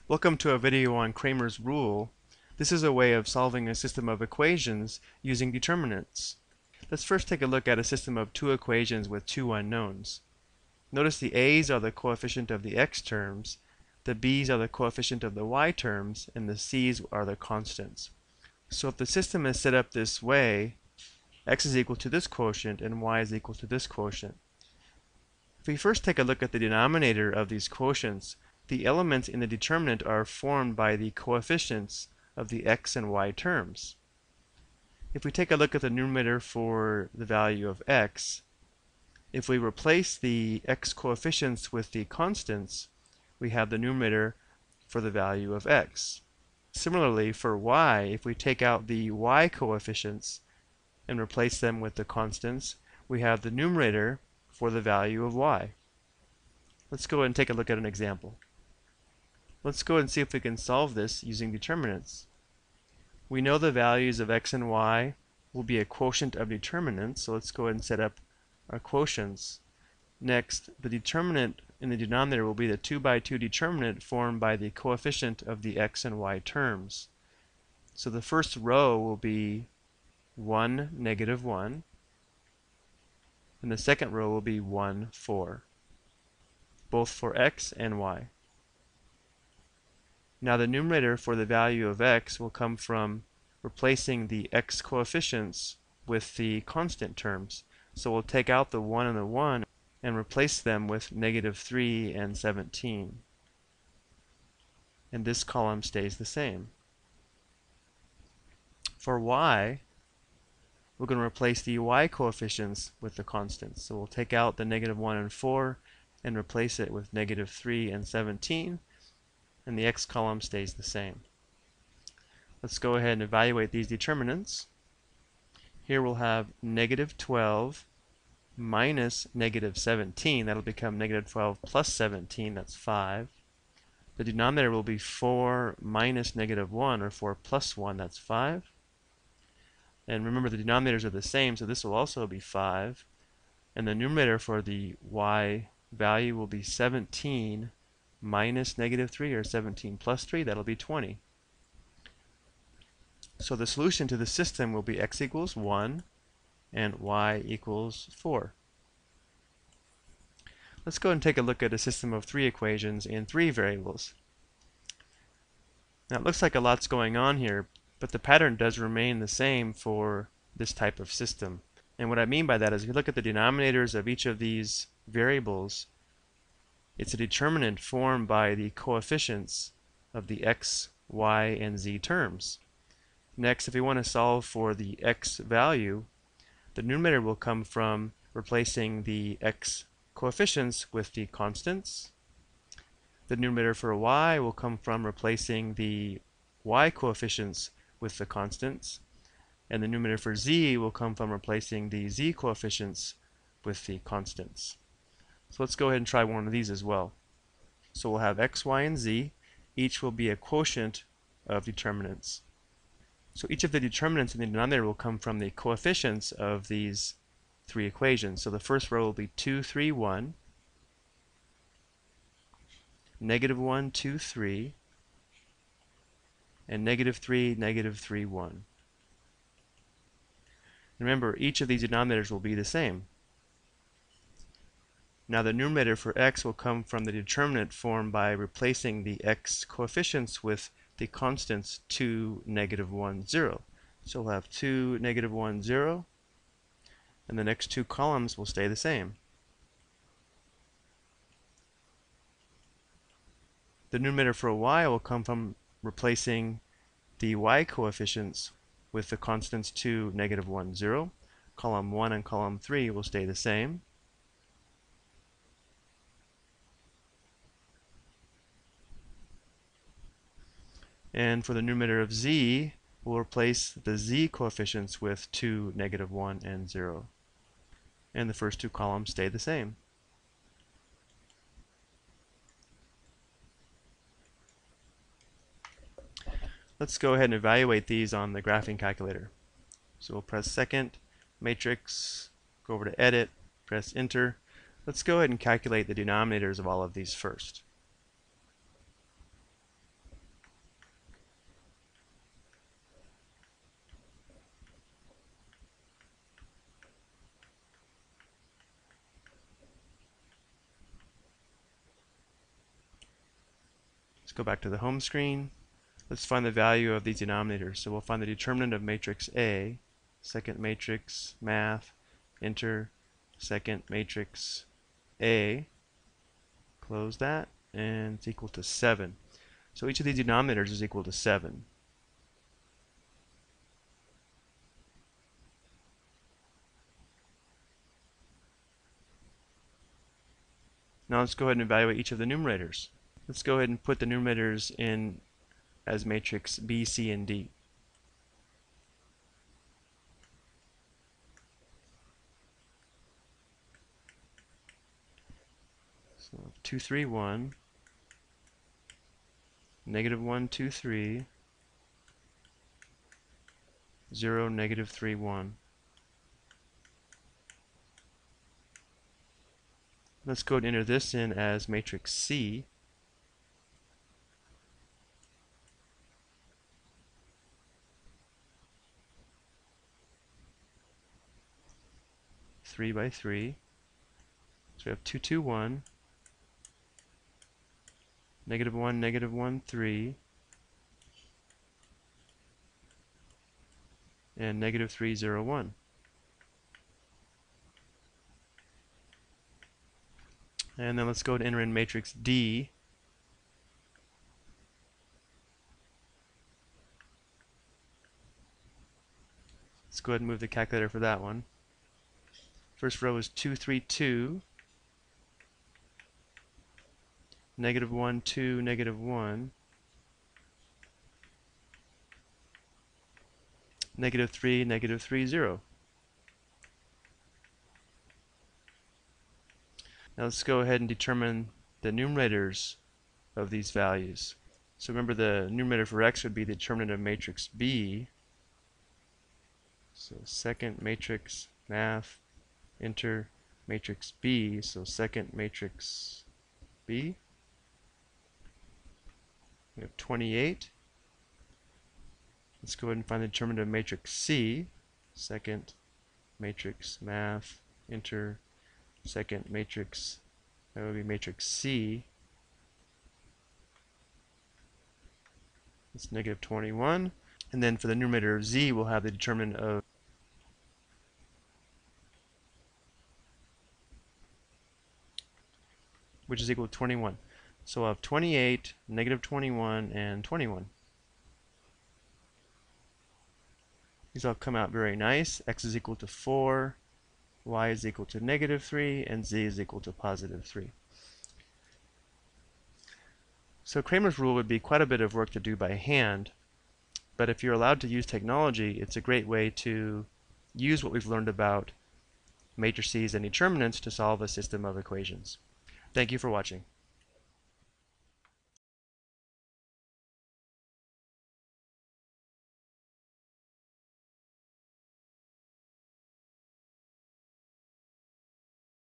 Welcome to a video on Cramer's rule. This is a way of solving a system of equations using determinants. Let's first take a look at a system of two equations with two unknowns. Notice the a's are the coefficient of the x terms, the b's are the coefficient of the y terms, and the c's are the constants. So if the system is set up this way, x is equal to this quotient and y is equal to this quotient. If we first take a look at the denominator of these quotients, the elements in the determinant are formed by the coefficients of the x and y terms. If we take a look at the numerator for the value of x, if we replace the x coefficients with the constants, we have the numerator for the value of x. Similarly, for y, if we take out the y coefficients and replace them with the constants, we have the numerator for the value of y. Let's go ahead and take a look at an example. Let's go ahead and see if we can solve this using determinants. We know the values of x and y will be a quotient of determinants, so let's go ahead and set up our quotients. Next, the determinant in the denominator will be the 2 by 2 determinant formed by the coefficient of the x and y terms. So the first row will be 1, negative 1, and the second row will be 1, 4, both for x and y. Now the numerator for the value of x will come from replacing the x coefficients with the constant terms. So we'll take out the 1 and the 1 and replace them with negative 3 and 17. And this column stays the same. For y, we're going to replace the y coefficients with the constants. So we'll take out the negative 1 and 4 and replace it with negative 3 and 17. And the x column stays the same. Let's go ahead and evaluate these determinants. Here we'll have negative 12 minus negative 17. That'll become negative 12 plus 17. That's 5. The denominator will be 4 minus negative 1, or 4 plus 1. That's 5. And remember, the denominators are the same, so this will also be 5. And the numerator for the y value will be 17 minus negative 3, or 17 plus 3, that'll be 20. So the solution to the system will be x equals 1 and y equals 4. Let's go and take a look at a system of three equations in three variables. Now it looks like a lot's going on here, but the pattern does remain the same for this type of system. And what I mean by that is if you look at the denominators of each of these variables, it's a determinant formed by the coefficients of the x, y, and z terms. Next, if we want to solve for the x value, the numerator will come from replacing the x coefficients with the constants. The numerator for y will come from replacing the y coefficients with the constants. And the numerator for z will come from replacing the z coefficients with the constants. So let's go ahead and try one of these as well. So we'll have x, y, and z. Each will be a quotient of determinants. So each of the determinants in the denominator will come from the coefficients of these three equations. So the first row will be 2, 3, 1, negative 1, 2, 3, and negative 3, negative 3, 1. Remember, each of these denominators will be the same. Now the numerator for x will come from the determinant formed by replacing the x coefficients with the constants 2, negative 1, 0. So we'll have 2, negative 1, 0, and the next two columns will stay the same. The numerator for y will come from replacing the y coefficients with the constants 2, negative 1, 0. Column 1 and column 3 will stay the same. And for the numerator of z, we'll replace the z coefficients with 2, negative 1, and 0. And the first two columns stay the same. Let's go ahead and evaluate these on the graphing calculator. So we'll press second, matrix, go over to edit, press enter. Let's go ahead and calculate the denominators of all of these first. Let's go back to the home screen. Let's find the value of these denominators. So we'll find the determinant of matrix A, second matrix, math, enter, second matrix A, close that, and it's equal to 7. So each of these denominators is equal to 7. Now let's go ahead and evaluate each of the numerators. Let's go ahead and put the numerators in as matrix B, C, and D. So 2, 3, 1, negative 1, 2, 3, 0, negative 3, 1. Let's go ahead and enter this in as matrix C. Three by 3. So we have 2, 2, 1, negative 1, negative 1, 3, and negative 3, 0, 1. And then let's go to enter in matrix D. Let's go ahead and move the calculator for that one. First row is 2, 3, 2, negative 1, 2, negative 1, negative 3, negative 3, 0. Now let's go ahead and determine the numerators of these values. So remember, the numerator for x would be the determinant of matrix B. So second matrix, math, enter matrix B. So second matrix B. We have 28. Let's go ahead and find the determinant of matrix C. Second matrix, math, enter second matrix, that would be matrix C. It's negative 21. And then for the numerator of Z, we'll have the determinant of which is equal to 21. So we'll have 28, negative 21, and 21. These all come out very nice. X is equal to 4. Y is equal to negative 3, and Z is equal to positive 3. So Cramer's rule would be quite a bit of work to do by hand, but if you're allowed to use technology, it's a great way to use what we've learned about matrices and determinants to solve a system of equations. Thank you for watching.